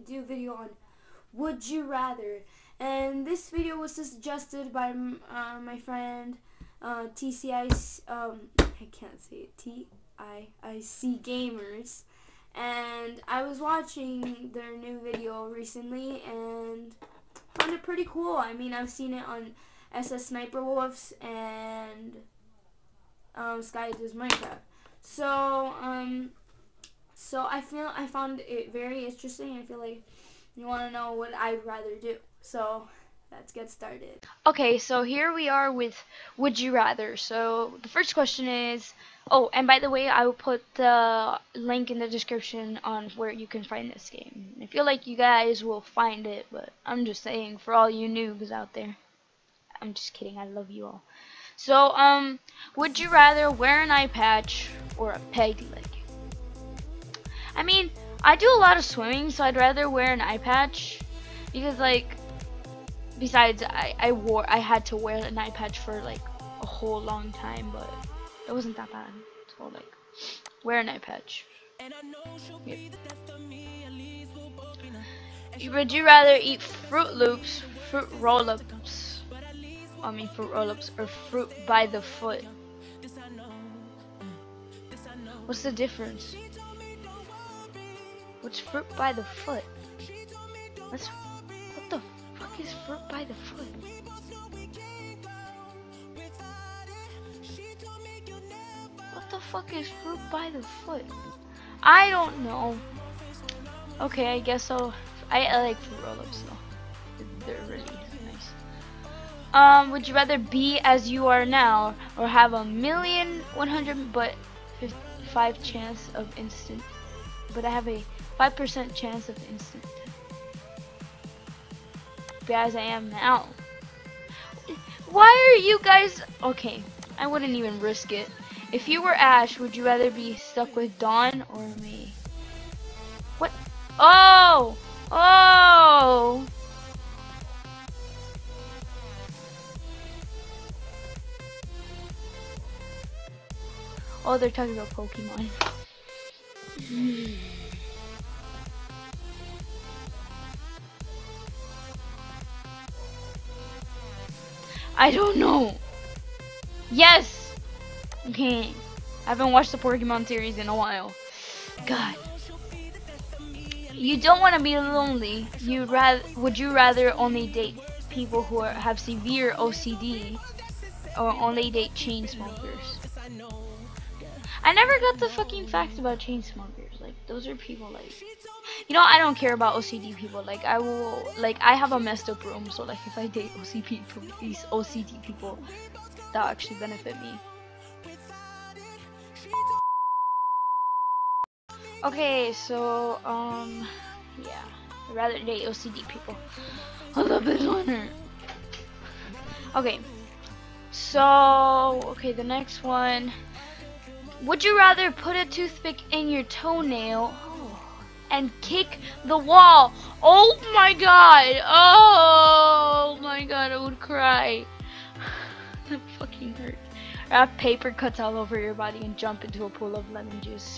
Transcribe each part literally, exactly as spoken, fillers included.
do a video on Would You Rather. And this video was suggested by uh, my friend uh, T C I, um, I can't say it, T I I C Gamers. And I was watching their new video recently and found it pretty cool. I mean, I've seen it on S S Sniper Wolves and um, Sky Does Minecraft. So, um, so I feel I found it very interesting. I feel like you want to know what I'd rather do. So let's get started. Okay, so here we are with Would You Rather. So the first question is, oh, and by the way, I will put the link in the description on where you can find this game. I feel like you guys will find it, but I'm just saying for all you noobs out there. I'm just kidding, I love you all. So, um, would you rather wear an eye patch or a peg leg? I mean, I do a lot of swimming, so I'd rather wear an eye patch because, like, besides, I, I wore, I had to wear an eye patch for, like, a whole long time, but it wasn't that bad. So, like, wear an eye patch. Yeah. Would you rather eat Fruit Loops, Fruit Roll-Ups, I mean Fruit Roll-Ups, or Fruit by the Foot? What's the difference? What's Fruit by the Foot? What's, what the fuck is Fruit by the Foot? What the fuck is Fruit by the Foot? I don't know. Okay, I guess so. I, I like Fruit Roll-Ups though. They're really nice. Um, would you rather be as you are now or have a million one hundred but fifty-five chance of instant, but I have a five percent chance of instant be as I am now? Why are you guys okay? I wouldn't even risk it. If you were Ash, would you rather be stuck with Dawn or me? What? Oh! Oh! Oh, they're talking about Pokemon. I don't know. Yes! Okay. I haven't watched the Pokemon series in a while. God. You don't want to be lonely. You rather would you rather only date people who are, have severe O C D or only date chain smokers? I never got the fucking facts about chain smokers. Like, those are people like, you know, I don't care about O C D people. Like, I will, like, I have a messed up room, so like if I date O C D people, these O C D people, that'll actually benefit me. Okay, so, um, yeah, I'd rather date O C D people. A little bit longer. Okay, so, okay, the next one. Would you rather put a toothpick in your toenail and kick the wall? Oh my god! Oh my god, I would cry. That fucking hurt. Or have paper cuts all over your body and jump into a pool of lemon juice.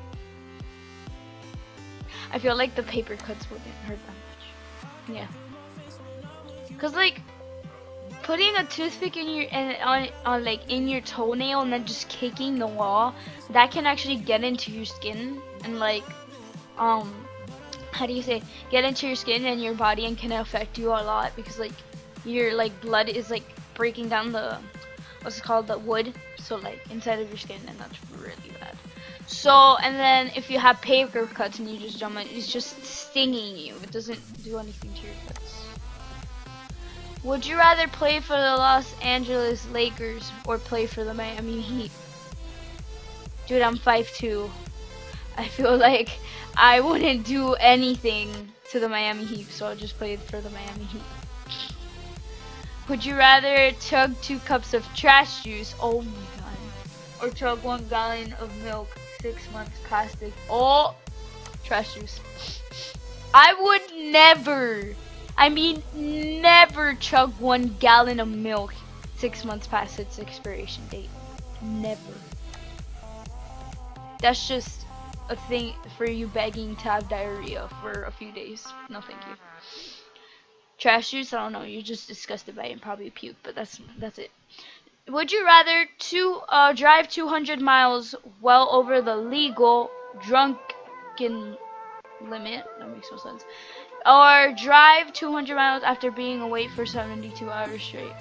I feel like the paper cuts wouldn't hurt that much. Yeah. Cause like putting a toothpick in your and on on like in your toenail and then just kicking the wall, that can actually get into your skin and like um how do you say get into your skin and your body and can affect you a lot because like your like blood is like breaking down the what's it called the wood, so like inside of your skin, and that's really bad. So, and then if you have paper cuts and you just jump in, it's just stinging you. It doesn't do anything to your cuts. Would you rather play for the Los Angeles Lakers or play for the Miami Heat? Dude, I'm five two. I feel like I wouldn't do anything to the Miami Heat, so I'll just play for the Miami Heat. Would you rather chug two cups of trash juice, oh my god, or chug one gallon of milk, six months plastic? Oh, trash juice. I would never, I mean never chug one gallon of milk six months past its expiration date. Never. That's just, a thing for you begging to have diarrhea for a few days. No, thank you. Trash juice, I don't know. You're just disgusted by it and probably puke, but that's that's it. Would you rather to uh, drive two hundred miles well over the legal drunken limit? That makes no sense. Or drive two hundred miles after being awake for seventy-two hours straight.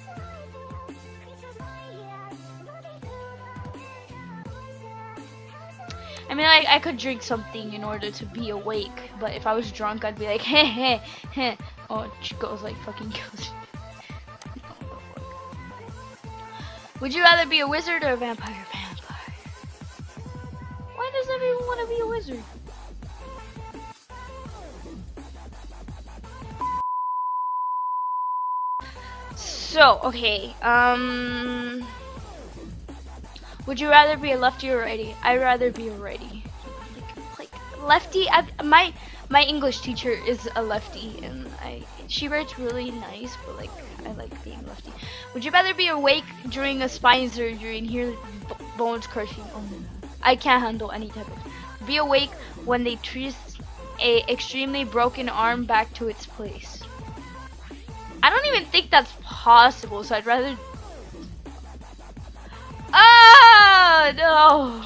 I mean, like, I could drink something in order to be awake, but if I was drunk, I'd be like, heh heh heh. Oh, it goes like fucking kills you. Would you rather be a wizard or a vampire? Vampire. Why does everyone want to be a wizard? So, okay, um... would you rather be a lefty or righty? I'd rather be a righty. Like, like lefty, I, my my English teacher is a lefty, and I she writes really nice, but like, I like being lefty. Would you rather be awake during a spine surgery and hear bones crushing? Oh my god. I can't handle any type of... Be awake when they trace a extremely broken arm back to its place. I don't even think that's possible, so I'd rather... Ah, no!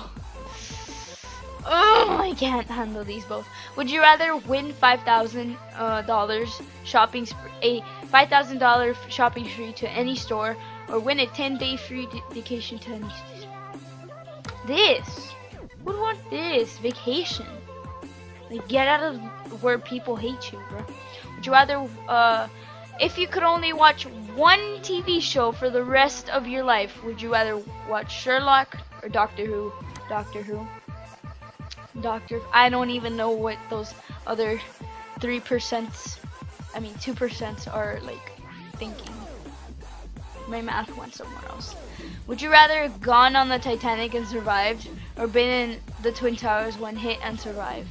Oh, I can't handle these both. Would you rather win five thousand dollars uh, shopping a five thousand dollar shopping spree to any store, or win a ten day free vacation to any store? This. Who would want this? Vacation. Like, get out of where people hate you, bro. Would you rather, uh, if you could only watch one T V show for the rest of your life, would you rather watch Sherlock or Doctor Who? Doctor Who. Doctor, I don't even know what those other three percent, I mean two percent are like thinking. My math went somewhere else. Would you rather have gone on the Titanic and survived, or been in the Twin Towers when hit and survived?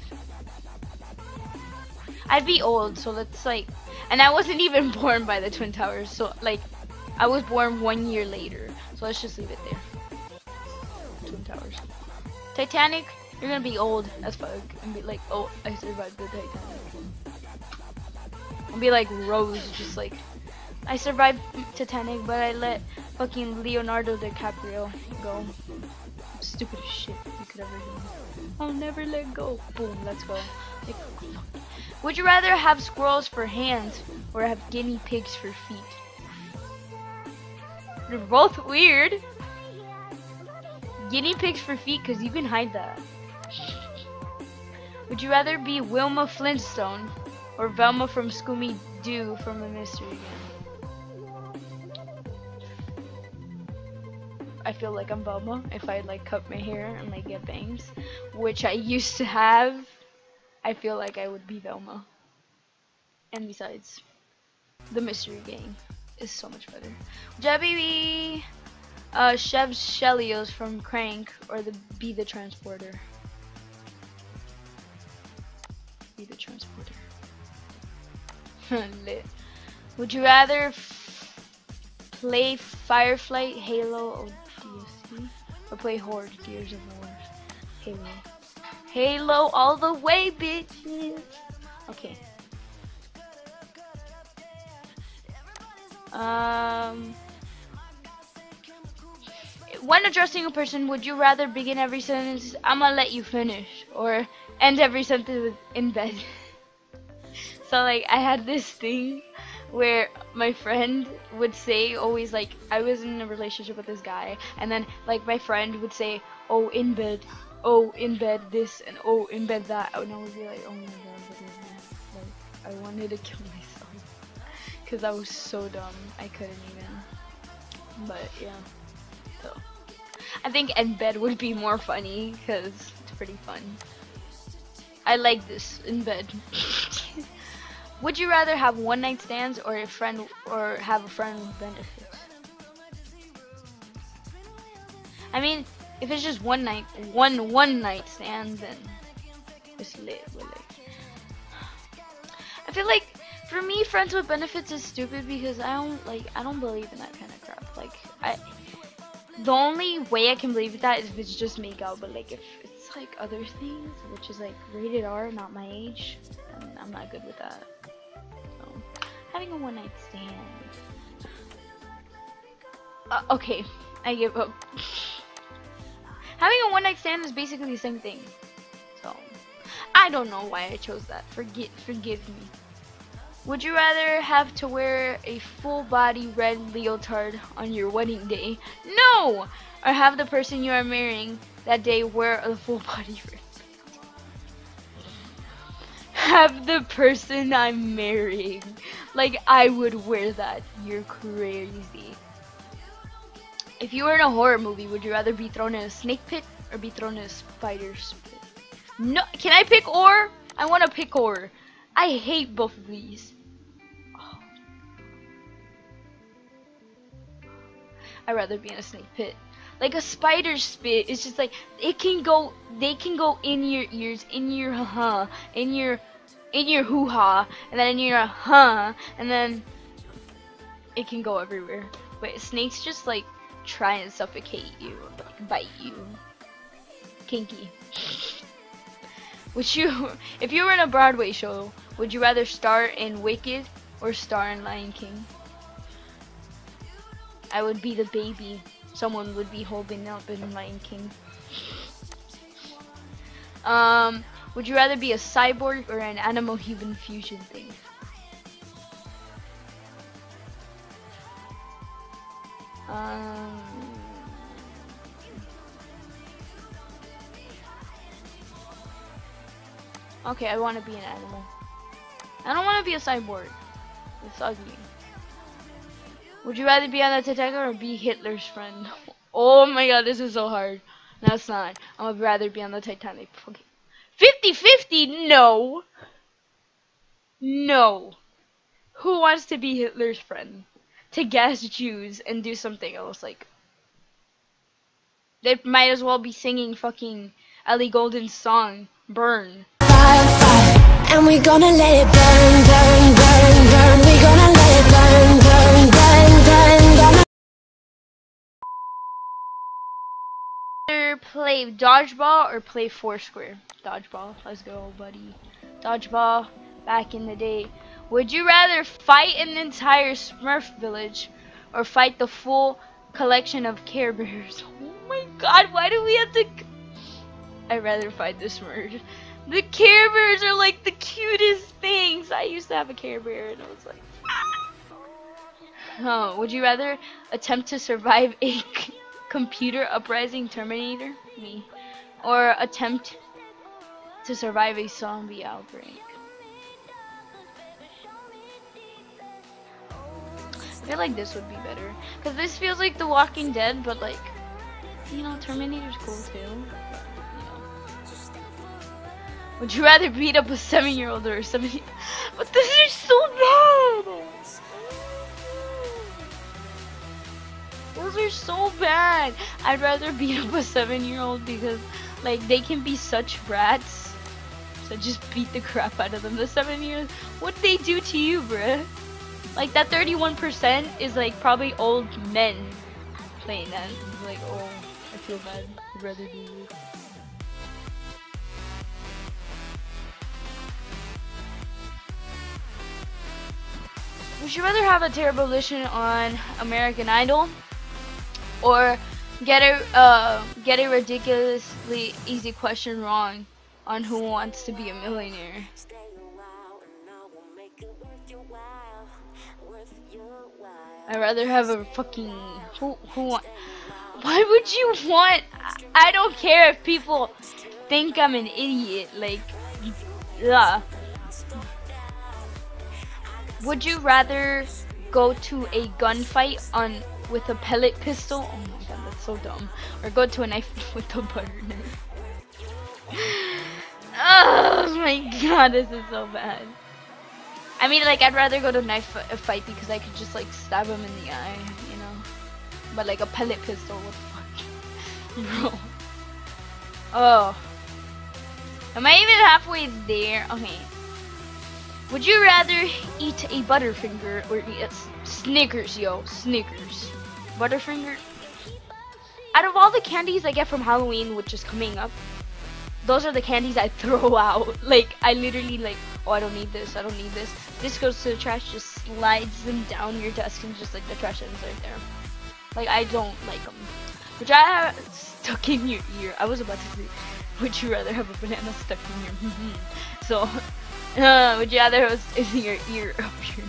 I'd be old, so that's like, and I wasn't even born by the Twin Towers, so like, I was born one year later, so let's just leave it there. Twin Towers. Titanic, you're gonna be old as fuck and be like, oh, I survived the Titanic. And be like Rose, just like, I survived Titanic, but I let fucking Leonardo DiCaprio go. Stupid shit you could ever do. I'll never let go. Boom, let's go. Like, would you rather have squirrels for hands or have guinea pigs for feet? They're both weird. Guinea pigs for feet, because you can hide that. Would you rather be Wilma Flintstone or Velma from Scooby-Doo from A Mystery Game? I feel like I'm Velma if I like cut my hair and like get bangs, which I used to have. I feel like I would be Velma. And besides, the Mystery Game is so much better. Would you be uh, Chev Chelios from Crank or the Be the Transporter? Be the Transporter. Lit. Would you rather play Fireflight, Halo, or D S C, or play Horde, Gears of War? Halo. Halo all the way, bitches. Okay. Um, when addressing a person, would you rather begin every sentence, I'm gonna let you finish, or end every sentence with in bed? So like, I had this thing where my friend would say always like, I was in a relationship with this guy, and then like my friend would say, oh, in bed, oh, in bed this, and oh, in bed that, and I would be like, oh my god, what is this? Like, I wanted to kill myself because I was so dumb. I couldn't even. But yeah, so I think in bed would be more funny because it's pretty fun. I like this, in bed. Would you rather have one night stands or a friend, or have a friend with benefits? I mean, if it's just one night, one one night stand, then it's lit. Really. I feel like for me, friends with benefits is stupid because I don't like. I don't believe in that kind of crap. Like, I, the only way I can believe that is if it's just make out. But like, if it's like other things, which is like rated R, not my age, and I'm not good with that. So, having a one night stand. Uh, okay, I give up. Having a one night stand is basically the same thing. So, I don't know why I chose that. Forget, forgive me. Would you rather have to wear a full body red leotard on your wedding day? No! Or have the person you are marrying that day wear a full body red? Have the person I'm marrying. Like, I would wear that. You're crazy. If you were in a horror movie, would you rather be thrown in a snake pit or be thrown in a spider's pit? No, can I pick or? I want to pick or. I hate both of these. Oh. I'd rather be in a snake pit. Like a spider spit, it's just like it can go. They can go in your ears, in your huh, in your, in your hoo ha, and then in your huh, and then it can go everywhere. But snakes just like try and suffocate you, like bite you. Kinky. Would you, if you were in a Broadway show, would you rather star in Wicked or star in Lion King? I would be the baby someone would be holding up in Lion King. Um, would you rather be a cyborg or an animal human fusion thing? Um, okay, I want to be an animal. I don't want to be a cyborg. It's ugly. Would you rather be on the Titanic or be Hitler's friend? Oh my god, this is so hard. No, it's not. I would rather be on the Titanic. Okay. fifty fifty? No. No. Who wants to be Hitler's friend? To gas Jews and do something else, like they might as well be singing fucking Ellie Goulding's song Burn. Fire, fire, and we gonna let it burn, burn, burn, burn. We gonna let it burn, burn, burn, burn. Gonna Either play dodgeball or play Foursquare. Dodgeball, let's go, buddy. Dodgeball, back in the day. Would you rather fight an entire Smurf village or fight the full collection of Care Bears? Oh my god, why do we have to... I'd rather fight the Smurfs. The Care Bears are like the cutest things. I used to have a Care Bear and I was like... Oh, would you rather attempt to survive a computer uprising Terminator? Me. Or attempt to survive a zombie outbreak? I feel like this would be better. Because this feels like The Walking Dead, but like, you know, Terminator's cool too. But, you know. Would you rather beat up a seven year old or a seven year old? But this is so bad! Those are so bad! I'd rather beat up a seven year old because, like, they can be such brats. So just beat the crap out of them. The seven years, what'd they do to you, bruh? Like, that thirty-one percent is like probably old men playing that. It's like, oh, I feel bad. I'd rather do this. Would you rather have a terrible audition on American Idol or get a uh, get a ridiculously easy question wrong on Who Wants to Be a Millionaire? I'd rather have a fucking who who want. Why would you want? I don't care if people think I'm an idiot. Like, yeah. Would you rather go to a gunfight on with a pellet pistol? Oh my god, that's so dumb. Or go to a knife with a butter knife? Oh my god, this is so bad. I mean, like, I'd rather go to a knife fight because I could just, like, stab him in the eye, you know? But, like, a pellet pistol, what the fuck? Bro. Oh. Am I even halfway there? Okay. Would you rather eat a Butterfinger or eat a Snickers, yo? Snickers. Butterfinger? Out of all the candies I get from Halloween, which is coming up, those are the candies I throw out. Like, I literally like, oh, I don't need this, I don't need this. This goes to the trash, just slides them down your desk and just like the trash ends right there. Like, I don't like them. Which I have stuck in your ear. I was about to say, would you rather have a banana stuck in your so uh, would you rather have it in your ear up your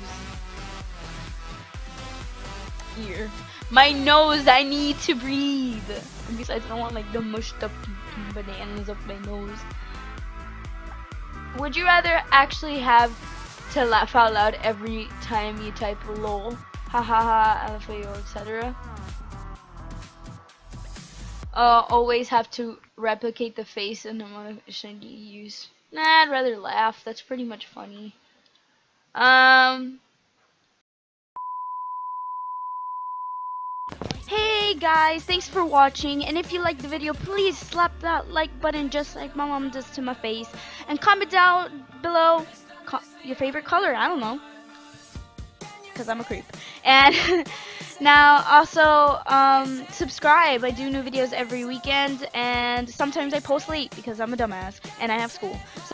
nose? Ear. My nose, I need to breathe. And besides, I don't want like the mushed up bananas up my nose. Would you rather actually have to laugh out loud every time you type lol, ha ha ha, L F A O, et cetera? Uh, always have to replicate the face and emotion you use. Nah, I'd rather laugh. That's pretty much funny. Um. Hey guys, thanks for watching, and if you liked the video, please slap that like button just like my mom does to my face, and comment down below co your favorite color. I don't know, because I'm a creep. And now also um, subscribe. I do new videos every weekend, and sometimes I post late because I'm a dumbass and I have school.